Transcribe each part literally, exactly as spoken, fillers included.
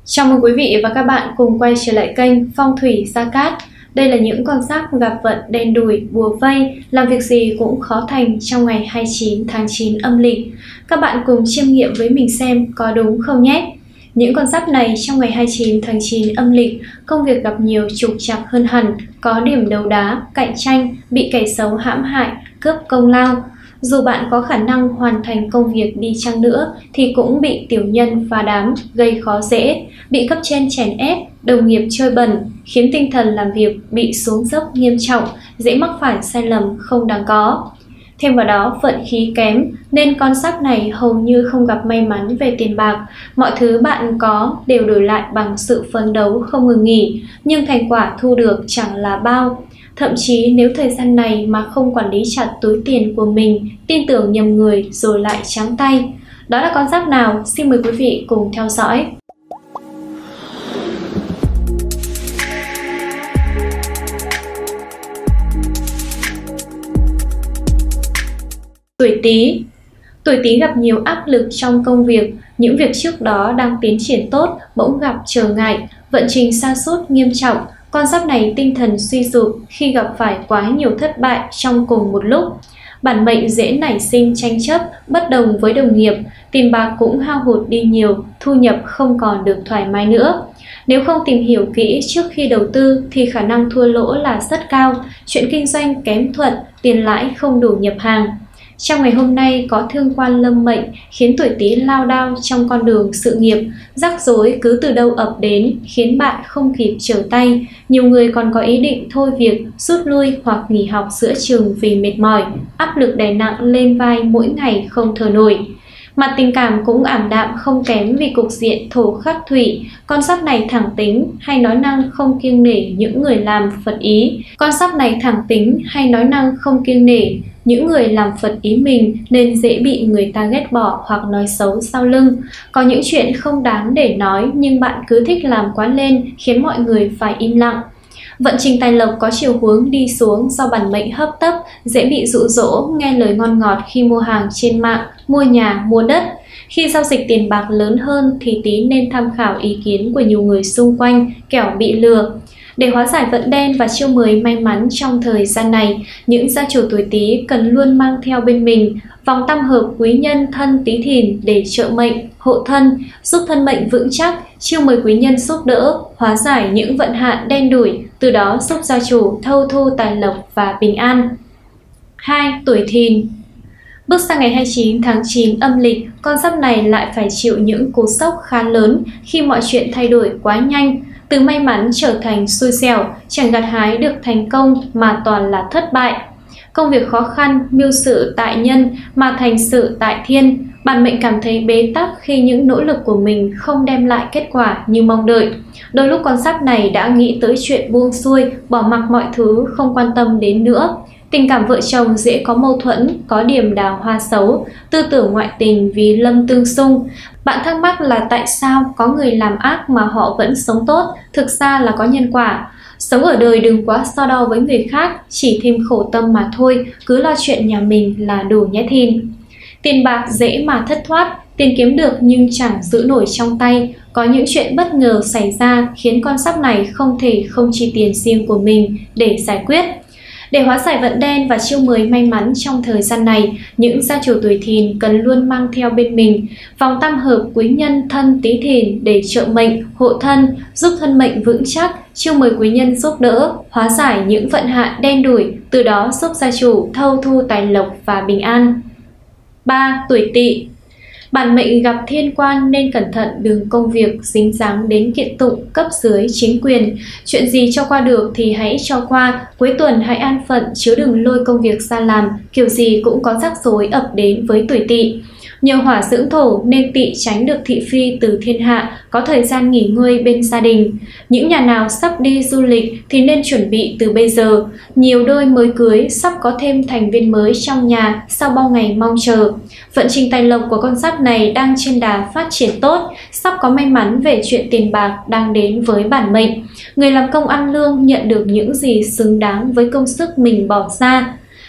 Chào mừng quý vị và các bạn cùng quay trở lại kênh Phong thủy Gia Cát. Đây là những con giáp gặp vận đen đủi, bùa vây, làm việc gì cũng khó thành trong ngày hai mươi chín tháng chín âm lịch. Các bạn cùng chiêm nghiệm với mình xem có đúng không nhé. Những con giáp này trong ngày hai mươi chín tháng chín âm lịch, công việc gặp nhiều trục trặc hơn hẳn, có điểm đấu đá, cạnh tranh, bị kẻ xấu hãm hại, cướp công lao. Dù bạn có khả năng hoàn thành công việc đi chăng nữa thì cũng bị tiểu nhân phá đám, gây khó dễ, bị cấp trên chèn ép, đồng nghiệp chơi bẩn, khiến tinh thần làm việc bị xuống dốc nghiêm trọng, dễ mắc phải sai lầm không đáng có. Thêm vào đó, vận khí kém nên con giáp này hầu như không gặp may mắn về tiền bạc. Mọi thứ bạn có đều đổi lại bằng sự phấn đấu không ngừng nghỉ, nhưng thành quả thu được chẳng là bao. Thậm chí nếu thời gian này mà không quản lý chặt túi tiền của mình, tin tưởng nhầm người rồi lại trắng tay. Đó là con giáp nào? Xin mời quý vị cùng theo dõi. Tuổi Tý. Tuổi Tý gặp nhiều áp lực trong công việc, những việc trước đó đang tiến triển tốt bỗng gặp trở ngại, vận trình sa sút nghiêm trọng. Con giáp này tinh thần suy sụp khi gặp phải quá nhiều thất bại trong cùng một lúc. Bản mệnh dễ nảy sinh tranh chấp, bất đồng với đồng nghiệp, tiền bạc cũng hao hụt đi nhiều, thu nhập không còn được thoải mái nữa. Nếu không tìm hiểu kỹ trước khi đầu tư thì khả năng thua lỗ là rất cao, chuyện kinh doanh kém thuận, tiền lãi không đủ nhập hàng. Trong ngày hôm nay có thương quan lâm mệnh khiến tuổi Tý lao đao trong con đường sự nghiệp, rắc rối cứ từ đâu ập đến khiến bạn không kịp trở tay. Nhiều người còn có ý định thôi việc, rút lui hoặc nghỉ học giữa chừng vì mệt mỏi, áp lực đè nặng lên vai mỗi ngày không thở nổi. Mặt tình cảm cũng ảm đạm không kém vì cục diện thổ khắc thủy. Con giáp này thẳng tính hay nói năng không kiêng nể những người làm phật ý. Con giáp này thẳng tính hay nói năng không kiêng nể những người làm phật ý mình nên dễ bị người ta ghét bỏ hoặc nói xấu sau lưng. Có những chuyện không đáng để nói nhưng bạn cứ thích làm quá lên khiến mọi người phải im lặng. Vận trình tài lộc có chiều hướng đi xuống do bản mệnh hấp tấp, dễ bị dụ dỗ nghe lời ngon ngọt khi mua hàng trên mạng, mua nhà, mua đất. Khi giao dịch tiền bạc lớn hơn thì Tý nên tham khảo ý kiến của nhiều người xung quanh, kẻo bị lừa. Để hóa giải vận đen và chiêu mời may mắn trong thời gian này, những gia chủ tuổi Tý cần luôn mang theo bên mình vòng tam hợp quý nhân thân Tý Thìn để trợ mệnh, hộ thân, giúp thân mệnh vững chắc, chiêu mời quý nhân giúp đỡ, hóa giải những vận hạn đen đủi, từ đó giúp gia chủ thâu thu tài lộc và bình an. hai. Tuổi Thìn. Bước sang ngày hai mươi chín tháng chín âm lịch, con giáp này lại phải chịu những cú sốc khá lớn khi mọi chuyện thay đổi quá nhanh. Từ may mắn trở thành xui xẻo, chẳng gặt hái được thành công mà toàn là thất bại. Công việc khó khăn, mưu sự tại nhân mà thành sự tại thiên. Bản mệnh cảm thấy bế tắc khi những nỗ lực của mình không đem lại kết quả như mong đợi. Đôi lúc con giáp này đã nghĩ tới chuyện buông xuôi, bỏ mặc mọi thứ, không quan tâm đến nữa. Tình cảm vợ chồng dễ có mâu thuẫn, có điểm đào hoa xấu, tư tưởng ngoại tình vì lâm tương xung. Bạn thắc mắc là tại sao có người làm ác mà họ vẫn sống tốt, thực ra là có nhân quả. Sống ở đời đừng quá so đo với người khác, chỉ thêm khổ tâm mà thôi, cứ lo chuyện nhà mình là đủ nhé Thìn. Tiền bạc dễ mà thất thoát, tiền kiếm được nhưng chẳng giữ nổi trong tay. Có những chuyện bất ngờ xảy ra khiến con giáp này không thể không chi tiền riêng của mình để giải quyết. Để hóa giải vận đen và chiêu mời may mắn trong thời gian này, những gia chủ tuổi Thìn cần luôn mang theo bên mình vòng tam hợp quý nhân thân Tý Thìn để trợ mệnh, hộ thân, giúp thân mệnh vững chắc, chiêu mời quý nhân giúp đỡ, hóa giải những vận hạn đen đủi, từ đó giúp gia chủ thâu thu tài lộc và bình an. ba. Tuổi Tỵ. Bản mệnh gặp thiên quan nên cẩn thận đường công việc dính dáng đến kiện tụng, cấp dưới, chính quyền. Chuyện gì cho qua được thì hãy cho qua, cuối tuần hãy an phận chứ đừng lôi công việc ra làm, kiểu gì cũng có rắc rối ập đến với tuổi Tỵ. Nhiều hỏa dưỡng thổ nên Tỵ tránh được thị phi từ thiên hạ, có thời gian nghỉ ngơi bên gia đình. Những nhà nào sắp đi du lịch thì nên chuẩn bị từ bây giờ. Nhiều đôi mới cưới sắp có thêm thành viên mới trong nhà sau bao ngày mong chờ. Vận trình tài lộc của con giáp này đang trên đà phát triển tốt, sắp có may mắn về chuyện tiền bạc đang đến với bản mệnh. Người làm công ăn lương nhận được những gì xứng đáng với công sức mình bỏ ra.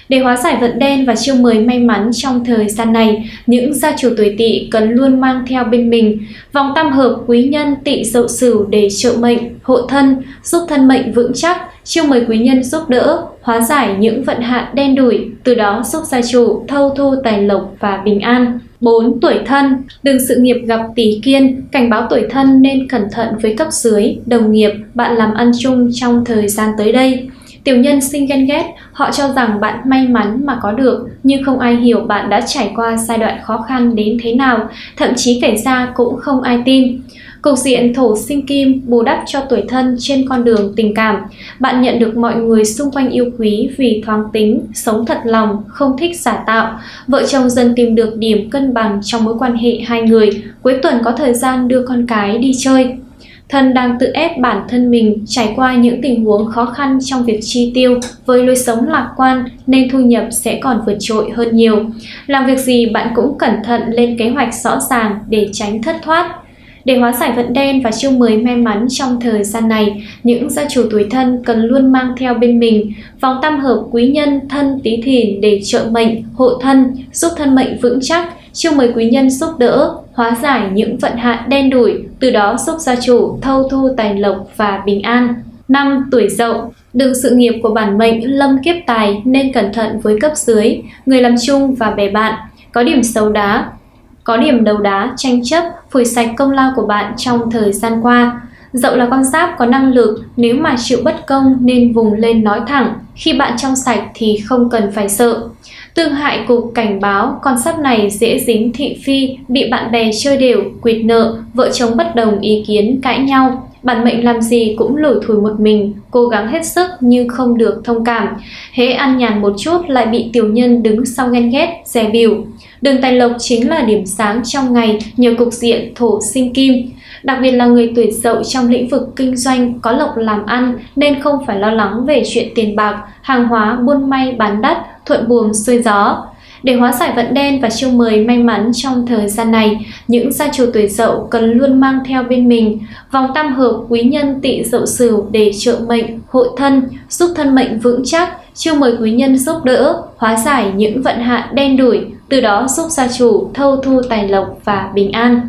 Để hóa giải vận đen và chiêu mời may mắn trong thời gian này, những gia chủ tuổi Tỵ cần luôn mang theo bên mình vòng tam hợp quý nhân Tỵ Dậu Sửu để trợ mệnh, hộ thân, giúp thân mệnh vững chắc, chiêu mời quý nhân giúp đỡ, hóa giải những vận hạn đen đủi, từ đó giúp gia chủ thâu thu tài lộc và bình an. bốn. Tuổi Thân. Đường sự nghiệp gặp Tý Kiên, cảnh báo tuổi Thân nên cẩn thận với cấp dưới, đồng nghiệp, bạn làm ăn chung trong thời gian tới đây. Tiểu nhân sinh ghen ghét, họ cho rằng bạn may mắn mà có được, nhưng không ai hiểu bạn đã trải qua giai đoạn khó khăn đến thế nào, thậm chí kể ra cũng không ai tin. Cục diện Thổ sinh Kim bù đắp cho tuổi Thân trên con đường tình cảm. Bạn nhận được mọi người xung quanh yêu quý vì thoáng tính, sống thật lòng, không thích giả tạo. Vợ chồng dần tìm được điểm cân bằng trong mối quan hệ hai người, cuối tuần có thời gian đưa con cái đi chơi. Thân đang tự ép bản thân mình trải qua những tình huống khó khăn trong việc chi tiêu, với lối sống lạc quan nên thu nhập sẽ còn vượt trội hơn nhiều. Làm việc gì bạn cũng cẩn thận lên kế hoạch rõ ràng để tránh thất thoát. Để hóa giải vận đen và chiêu mời may mắn trong thời gian này, những gia chủ tuổi Thân cần luôn mang theo bên mình vòng tam hợp quý nhân Thân Tý Thìn để trợ mệnh, hộ thân, giúp thân mệnh vững chắc, chiêu mời quý nhân giúp đỡ, hóa giải những vận hạn đen đủi, từ đó giúp gia chủ thâu thu tài lộc và bình an. năm. Tuổi Dậu. Đường sự nghiệp của bản mệnh lâm kiếp tài nên cẩn thận với cấp dưới, người làm chung và bè bạn. Có điểm xấu đá, có điểm đấu đá, tranh chấp, phủi sạch công lao của bạn trong thời gian qua. Dậu là con giáp có năng lực, nếu mà chịu bất công nên vùng lên nói thẳng, khi bạn trong sạch thì không cần phải sợ. Tương hại cục cảnh báo, con giáp này dễ dính thị phi, bị bạn bè chơi đều, quỵt nợ, vợ chồng bất đồng ý kiến cãi nhau. Bản mệnh làm gì cũng lủi thủi một mình, cố gắng hết sức nhưng không được thông cảm. Hễ ăn nhàn một chút lại bị tiểu nhân đứng sau ghen ghét, dè bỉu. Đường tài lộc chính là điểm sáng trong ngày nhờ cục diện Thổ sinh Kim. Đặc biệt là người tuổi Dậu trong lĩnh vực kinh doanh có lộc làm ăn nên không phải lo lắng về chuyện tiền bạc, hàng hóa buôn may bán đắt, thuận buồm xuôi gió. Để hóa giải vận đen và chiêu mời may mắn trong thời gian này, những gia chủ tuổi Dậu cần luôn mang theo bên mình vòng tam hợp quý nhân Tỵ Dậu Sửu để trợ mệnh, hộ thân, giúp thân mệnh vững chắc, chiêu mời quý nhân giúp đỡ, hóa giải những vận hạn đen đủi, từ đó giúp gia chủ thâu thu tài lộc và bình an.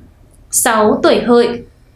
sáu. Tuổi Hợi.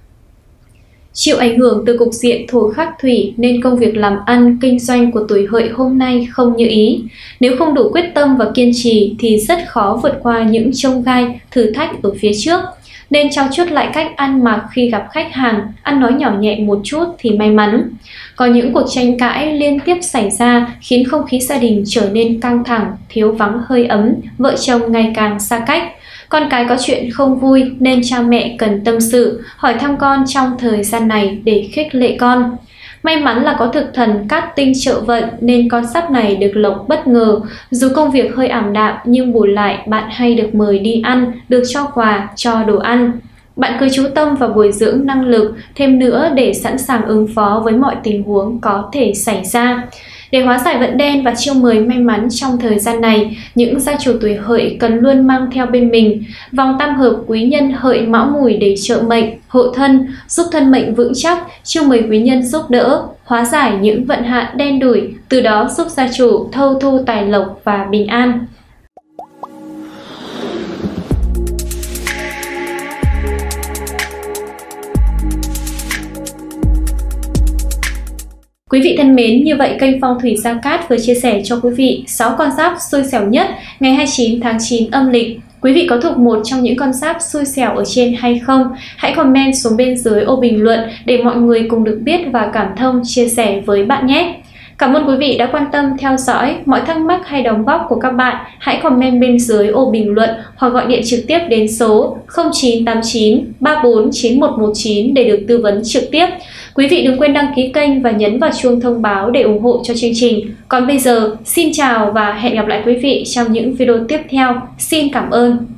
Chịu ảnh hưởng từ cục diện Thổ khắc Thủy nên công việc làm ăn, kinh doanh của tuổi Hợi hôm nay không như ý. Nếu không đủ quyết tâm và kiên trì thì rất khó vượt qua những chông gai, thử thách ở phía trước. Nên trau chuốt lại cách ăn mặc khi gặp khách hàng, ăn nói nhỏ nhẹ một chút thì may mắn. Có những cuộc tranh cãi liên tiếp xảy ra khiến không khí gia đình trở nên căng thẳng, thiếu vắng hơi ấm, vợ chồng ngày càng xa cách. Con cái có chuyện không vui nên cha mẹ cần tâm sự, hỏi thăm con trong thời gian này để khích lệ con. May mắn là có thực thần cát tinh trợ vận nên con giáp này được lộc bất ngờ. Dù công việc hơi ảm đạm nhưng bù lại bạn hay được mời đi ăn, được cho quà, cho đồ ăn. Bạn cứ chú tâm vào bồi dưỡng năng lực thêm nữa để sẵn sàng ứng phó với mọi tình huống có thể xảy ra. Để hóa giải vận đen và chiêu mời may mắn trong thời gian này, những gia chủ tuổi Hợi cần luôn mang theo bên mình vòng tam hợp quý nhân Hợi Mão Mùi để trợ mệnh, hộ thân, giúp thân mệnh vững chắc, chiêu mời quý nhân giúp đỡ, hóa giải những vận hạn đen đủi, từ đó giúp gia chủ thâu thu tài lộc và bình an. Quý vị thân mến, như vậy kênh Phong Thủy Gia Cát vừa chia sẻ cho quý vị sáu con giáp xui xẻo nhất ngày hai mươi chín tháng chín âm lịch. Quý vị có thuộc một trong những con giáp xui xẻo ở trên hay không? Hãy comment xuống bên dưới ô bình luận để mọi người cùng được biết và cảm thông chia sẻ với bạn nhé. Cảm ơn quý vị đã quan tâm theo dõi. Mọi thắc mắc hay đóng góp của các bạn hãy comment bên dưới ô bình luận hoặc gọi điện trực tiếp đến số không chín tám chín ba bốn chín một một chín để được tư vấn trực tiếp. Quý vị đừng quên đăng ký kênh và nhấn vào chuông thông báo để ủng hộ cho chương trình. Còn bây giờ, xin chào và hẹn gặp lại quý vị trong những video tiếp theo. Xin cảm ơn.